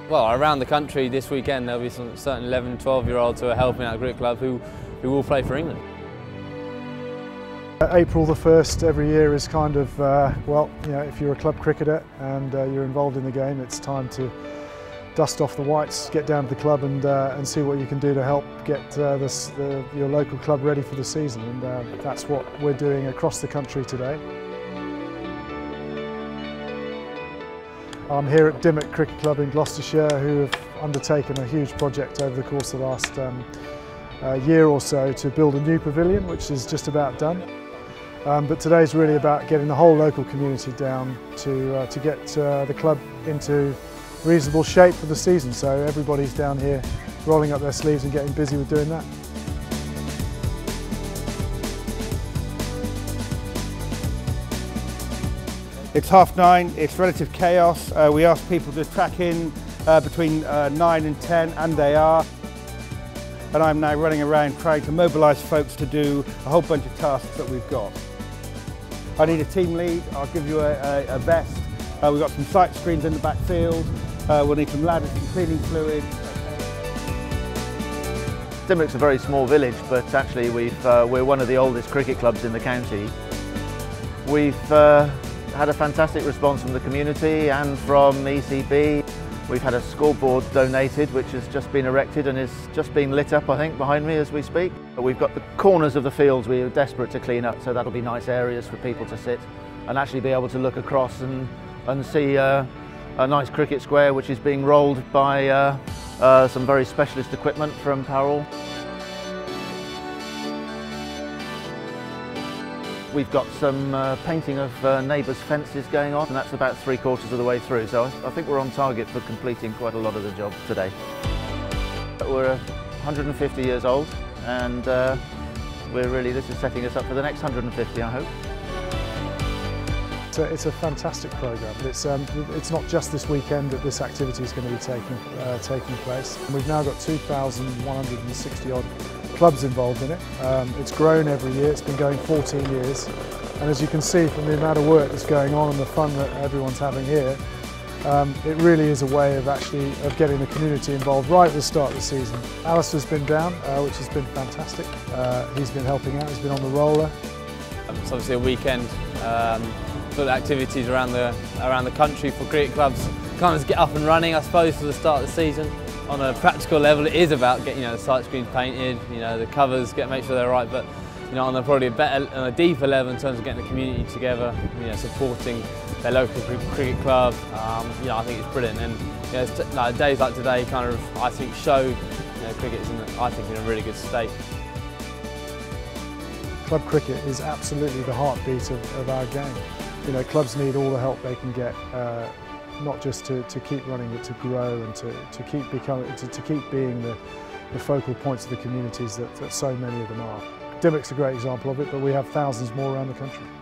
Well, around the country this weekend there'll be some certain 11, 12-year-olds who are helping out a cricket club who will play for England. April the 1st every year is kind of, well, you know, if you're a club cricketer and you're involved in the game, it's time to dust off the whites, get down to the club and see what you can do to help get your local club ready for the season. And that's what we're doing across the country today. I'm here at Dymock Cricket Club in Gloucestershire, who have undertaken a huge project over the course of the last year or so to build a new pavilion, which is just about done. But today's really about getting the whole local community down to get the club into reasonable shape for the season. So everybody's down here rolling up their sleeves and getting busy with doing that. It's 9:30, it's relative chaos. We ask people to track in between 9 and 10, and they are. And I'm now running around trying to mobilise folks to do a whole bunch of tasks that we've got. I need a team lead. I'll give you a vest. We've got some sight screens in the backfield. We'll need some ladders and cleaning fluid. Dymock's a very small village, but actually we're one of the oldest cricket clubs in the county. We've had a fantastic response from the community and from ECB. We've had a scoreboard donated, which has just been erected and is just being lit up, I think, behind me as we speak. We've got the corners of the fields we're desperate to clean up, so that'll be nice areas for people to sit and actually be able to look across and see a nice cricket square, which is being rolled by some very specialist equipment from Powell. We've got some painting of neighbours' fences going on, and that's about 3/4 of the way through, so I think we're on target for completing quite a lot of the job today. We're 150 years old, and this is setting us up for the next 150, I hope. It's a fantastic programme. It's not just this weekend that this activity is going to be taking place. We've now got 2,160 odd clubs involved in it. It's grown every year. It's been going 14 years, and as you can see from the amount of work that's going on and the fun that everyone's having here, it really is a way of getting the community involved right at the start of the season. Alistair's been down, which has been fantastic. He's been helping out. He's been on the roller. It's obviously a weekend full of activities around the country for cricket clubs. Kind of get up and running, I suppose, for the start of the season. On a practical level, it is about getting the sight screens painted, the covers, make sure they're right. But on a deeper level in terms of getting the community together, supporting their local cricket club, I think it's brilliant. And days like today, kind of, I think, show cricket is in a really good state. Club cricket is absolutely the heartbeat of our game. Clubs need all the help they can get, not just to keep running, but to grow and to keep being the focal points of the communities that so many of them are. Dymock's a great example of it, but we have thousands more around the country.